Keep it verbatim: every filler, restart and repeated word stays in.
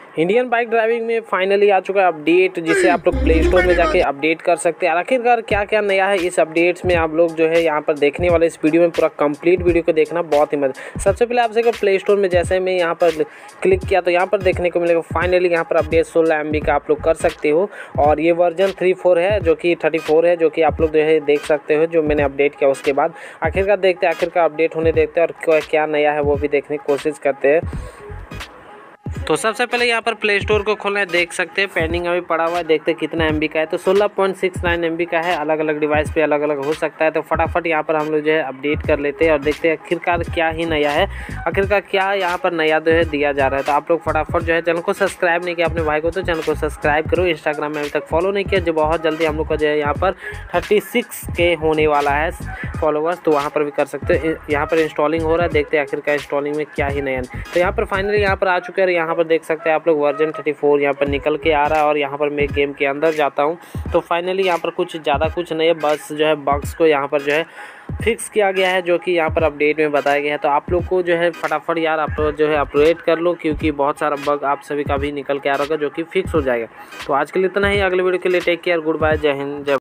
Indian bike driving में finally आ चुका है अपडेट, जिसे आप लोग प्ले स्टोर में जाके अपडेट कर सकते हैं। आखिरकार क्या क्या नया है इस अपडेट्स में आप लोग जो है यहाँ पर देखने वाले इस वीडियो में पूरा कंप्लीट वीडियो को देखना बहुत ही मजा। सबसे पहले आपसे अगर प्ले स्टोर में जैसे मैं यहाँ पर क्लिक किया तो यहाँ पर देखने को मिलेगा फाइनली यहाँ पर अपडेट सोलह एम बी का आप लोग कर सकते हो, और ये वर्जन थ्री फोर है जो कि थर्टी फोर है, जो कि आप लोग जो है देख सकते हो जो मैंने अपडेट किया उसके बाद। आखिरकार देखते हैं आखिरकार अपडेट होने देखते हैं और क्या नया है वो भी देखने की कोशिश करते हैं। तो सबसे पहले यहाँ पर प्ले स्टोर को खोलना है, देख सकते हैं पेंडिंग अभी पड़ा हुआ है, देखते हैं कितना एमबी का है। तो सोलह पॉइंट सिक्स नाइन एमबी का है, अलग अलग डिवाइस पे अलग अलग हो सकता है। तो फटाफट यहाँ पर हम लोग जो है अपडेट कर लेते हैं और देखते हैं आखिरकार क्या ही नया है, आखिरकार क्या यहाँ पर नया जो है दिया जा रहा है। तो आप लोग फटाफट जो है चैनल को सब्सक्राइब नहीं किया अपने भाई को तो चैनल को सब्सक्राइब करो। इंस्टाग्राम में अभी तक फॉलो नहीं किया, जो बहुत जल्दी हम लोग का जो है यहाँ पर थर्टी सिक्स के होने वाला है फॉलोवर्स, तो वहाँ पर भी कर सकते हो। यहाँ पर इंस्टॉलिंग हो रहा है, देखते हैं आखिरकार इंस्टॉलिंग में क्या ही नया। तो यहाँ पर फाइनली यहाँ पर आ चुके हैं, यहाँ पर देख सकते हैं आप लोग वर्जन थर्टी फोर यहाँ पर निकल के आ रहा है। और यहाँ पर मैं गेम के अंदर जाता हूँ तो फाइनली यहाँ पर कुछ ज़्यादा कुछ नहीं है, बस जो है बग्स को यहाँ पर जो है फिक्स किया गया है, जो कि यहाँ पर अपडेट में बताया गया है। तो आप लोग को जो है फटाफट यार आप लोग जो है अपडेट कर लो, क्योंकि बहुत सारा बग आप सभी का भी निकल के आ रहा होगा जो कि फिक्स हो जाएगा। तो आज के लिए इतना ही, अगले वीडियो के लिए टेक केयर, गुड बाय, जय हिंद, जय